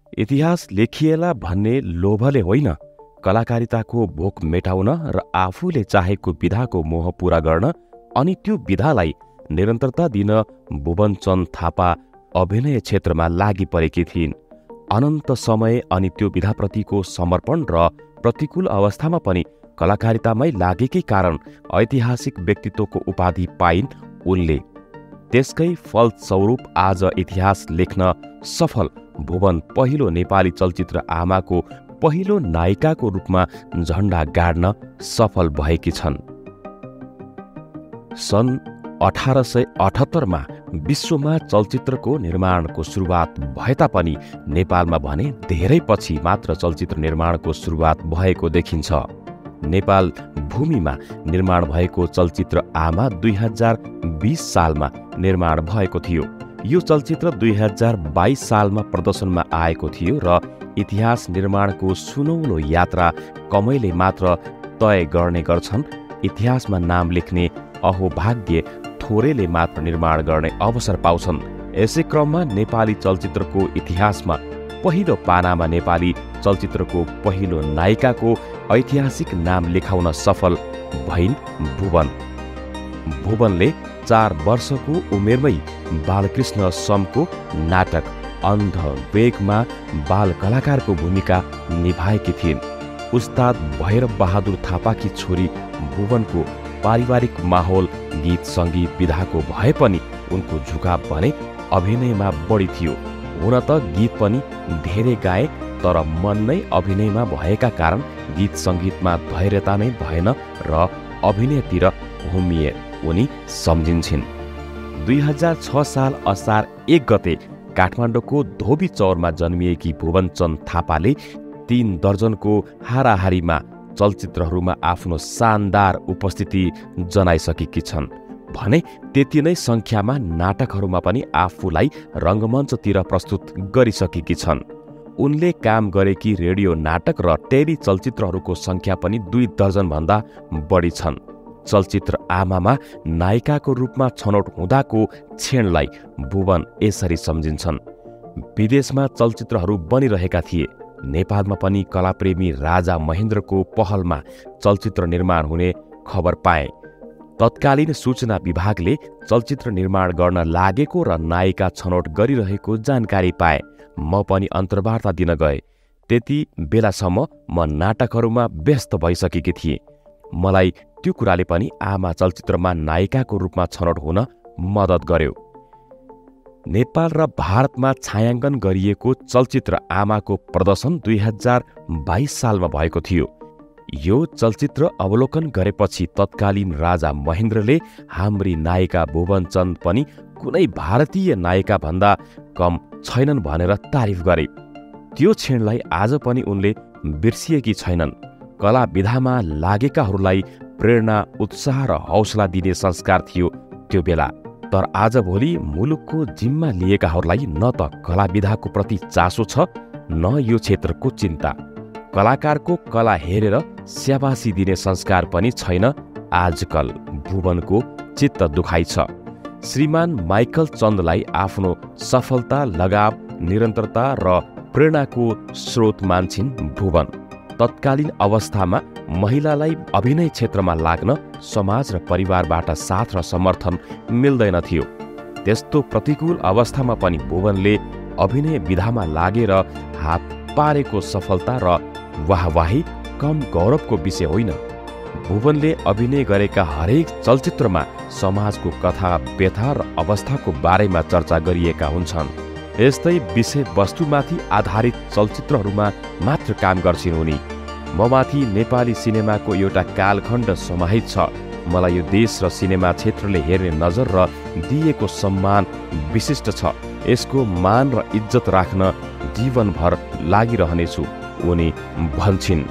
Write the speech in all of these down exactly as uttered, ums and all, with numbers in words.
इतिहास लेखिएला भन्ने लोभले होइन, कलाकारिताको भोक मेटाउन र आफूले चाहेको विधाको मोह पूरा गर्न अनि त्यो विधालाई निरन्तरता दिन भुवनचन्द थापा अभिनय क्षेत्रमा लागि परेकी थिइन्। अनन्त समय अनि त्यो विधाप्रतिको समर्पण र प्रतिकूल अवस्थामा पनि कलाकारितामै लागेकै कारण ऐतिहासिक व्यक्तित्वको उपाधि पाइन् उनले। त्यसकै फलस्वरूप आज इतिहास लेख्न सफल भुवन पहिलो नेपाली चलचित्र आमाको पहिलो नायिकाको रूपमा झण्डा गाड्न सफल भएकी छन्। सन् अठार सय अठहत्तरमा विश्वमा चलचित्रको निर्माणको सुरुवात भए तापनि नेपालमा भने धेरै पछि मात्र चलचित्र निर्माणको सुरुवात भएको देखिन्छ। नेपाल भूमिमा निर्माण भएको चलचित्र आमा दुई हजार बीस सालमा निर्माण भएको थियो। यो चलचित्र दुई हजार बाइस सालमा प्रदर्शनमा आएको थियो र इतिहास निर्माणको सुनौलो यात्रा कमैले मात्र तय गर्ने गर्छन्। इतिहासमा नाम लेख्ने अहोभाग्य थोरैले मात्र निर्माण गर्ने अवसर पाउँछन्। यसै क्रममा नेपाली चलचित्रको इतिहासमा पहिलो पानामा नेपाली चलचित्रको पहिलो नायिकाको ऐतिहासिक नाम लेखाउन सफल भइन् भुवन। भुवनले चार वर्षको उमेरमै बालकृष्ण समको नाटक अन्ध वेगमा बाल कलाकारको भूमिका निभाएकी थिइन्। उस्ताद भैरव बहादुर थापाकी छोरी भुवनको पारिवारिक माहौल गीत सङ्गीत विधाको भए पनि उनको झुकाव भने अभिनयमा बढी थियो। हुन त गीत पनि धेरै गाए, तर मन नै अभिनयमा भएका कारण गीत सङ्गीतमा धैर्यता नै भएन र अभिनयतिर हुमिए उनी सम्झिन्छन्। दुई हजार छ साल असार एक गते काठमाडौँको धोबी चौरमा जन्मिएकी भुवनचन्द थापाले तीन दर्जनको हाराहारीमा चलचित्रहरूमा आफ्नो शानदार उपस्थिति जनाइसकेकी छन् भने त्यति नै सङ्ख्यामा नाटकहरूमा पनि आफूलाई रङ्गमञ्चतिर प्रस्तुत गरिसकेकी छन्। उनले काम गरेकी रेडियो नाटक र टेली चलचित्रहरूको सङ्ख्या पनि दुई दर्जनभन्दा बढी छन्। चलचित्र आमामा नायिकाको रूपमा छनौट हुँदाको क्षणलाई भुवन यसरी सम्झिन्छन्। विदेशमा चलचित्रहरू बनिरहेका थिए, नेपालमा पनि कलाप्रेमी राजा महेन्द्रको पहलमा चलचित्र निर्माण हुने खबर पाए। तत्कालीन सूचना विभागले चलचित्र निर्माण गर्न लागेको र नायिका छनौट गरिरहेको जानकारी पाए। म पनि अन्तर्वार्ता दिन गए। त्यति बेलासम्म म नाटकहरूमा व्यस्त भइसकेकी थिएँ। मलाई त्यो कुराले पनि आमा चलचित्रमा नायिकाको रूपमा छनौट हुन मद्दत गर्यो। नेपाल र भारतमा छायाङ्कन गरिएको चलचित्र आमाको प्रदर्शन दुई हजार बाइस सालमा भएको थियो। यो चलचित्र अवलोकन गरेपछि तत्कालीन राजा महेन्द्रले हाम्री नायिका भुवनचन्द पनि कुनै भारतीय नायिका भन्दा कम छैनन् भनेर तारिफ गरे। त्यो क्षणलाई आज पनि उनले बिर्सिएकी छैनन्। कला विधामा लागेकाहरूलाई प्रेरणा, उत्साह र हौसला दिने संस्कार थियो त्यो बेला। तर आजभोलि मुलुकको जिम्मा लिएकाहरूलाई न त कला विधाको प्रति चासो छ, न यो क्षेत्रको चिन्ता। कलाकारको कला हेरेर स्याबासी दिने संस्कार पनि छैन। आजकल भुवनको चित्त दुखाइ छ। श्रीमान माइकल चन्दलाई आफ्नो सफलता, लगाव, निरन्तरता र प्रेरणाको स्रोत मान्छिन् भुवन। तत्कालीन अवस्थामा महिलालाई अभिनय क्षेत्रमा लाग्न समाज र परिवारबाट साथ र समर्थन मिल्दैन थियो। त्यस्तो प्रतिकूल अवस्थामा पनि भुवनले अभिनय विधामा लागेर हात पारेको सफलता र वाहवाही कम गौरवको विषय होइन। भुवनले अभिनय गरेका हरेक चलचित्रमा समाजको कथा, व्यथा र अवस्थाको बारेमा चर्चा गरिएका हुन्छन्। यस्तै विषय वस्तुमाथि आधारित चलचित्रहरूमा मात्र काम गर्छिन् उनी। ममाथि नेपाली सिनेमाको एउटा कालखण्ड समाहित छ। मलाई यो देश र सिनेमा क्षेत्रले हेर्ने नजर र दिएको सम्मान विशिष्ट छ। यसको मान र इज्जत राख्न जीवनभर लागिरहनेछु उनी भन्छिन्।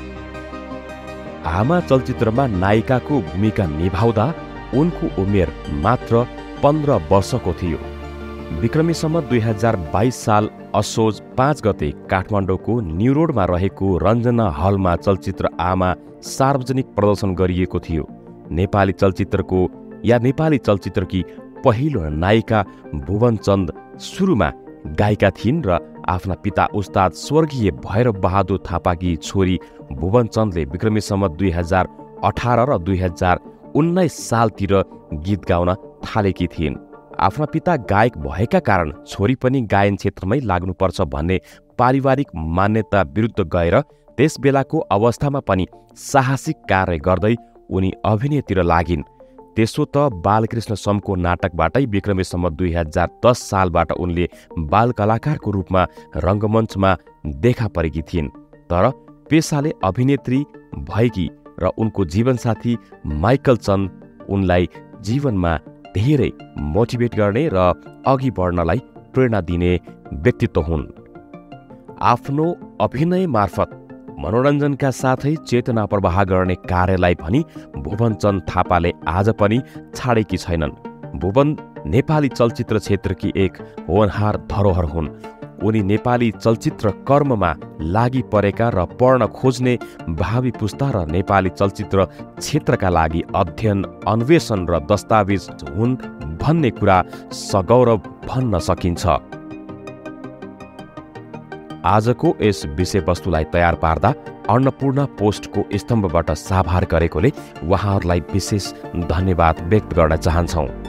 आमा चलचित्रमा नायिकाको भूमिका निभाउँदा उनको उमेर मात्र पन्ध्र वर्षको थियो। विक्रमीसम्म दुई हजार बाइस साल असोज पाँच गते काठमाडौँको न्यू रोडमा रहेको रञ्जना हलमा चलचित्र आमा सार्वजनिक प्रदर्शन गरिएको थियो। नेपाली चलचित्रको या नेपाली चलचित्रकी पहिलो नायिका भुवनचन्द सुरुमा गायिका थिइन् र आफ्ना पिता उस्ताद स्वर्गीय भैरव बहादुर थापाकी छोरी भुवनचन्दले विक्रमी सम्वत दुई हजार अठार र दुई हजार उन्नाइस सालतिर गीत गाउन थालेकी थिइन्। आफ्ना पिता गायक भएका कारण छोरी पनि गायन क्षेत्रमै लाग्नुपर्छ भन्ने पारिवारिक मान्यता विरुद्ध गएर त्यस बेलाको अवस्थामा पनि साहसिक कार्य गर्दै उनी अभिनयतिर लागिन्। त्यसो त बालकृष्ण समको नाटकबाटै विक्रमी सम्वत दुई हजार दस सालबाट उनले बाल कलाकारको रूपमा रङ्गमञ्चमा देखा परेकी थिइन्। तर पेसाले अभिनेत्री भएकी र उनको जीवनसाथी माइकल चन्द उनलाई जीवनमा धेरै मोटिभेट गर्ने र अघि बढ्नलाई प्रेरणा दिने व्यक्तित्व हुन्। आफ्नो अभिनय मार्फत मनोरञ्जनका साथै चेतना प्रवाह गर्ने कार्यलाई पनि भुवनचन्द थापाले आज पनि छाडेकी छैनन्। भुवन नेपाली चलचित्र क्षेत्रकी एक होनहार धरोहर हुन्। उनी नेपाली चलचित्र कर्ममा लागि परेका र पढ्न खोज्ने भावी पुस्ता र नेपाली चलचित्र क्षेत्रका लागि अध्ययन अन्वेषण र दस्तावेज हुन् भन्ने कुरा सगौरव भन्न सकिन्छ। आजको यस विषयवस्तुलाई तयार पार्दा अन्नपूर्ण पोस्टको स्तम्भबाट साभार गरेकोले उहाँहरूलाई विशेष धन्यवाद व्यक्त गर्न चाहन्छौँ।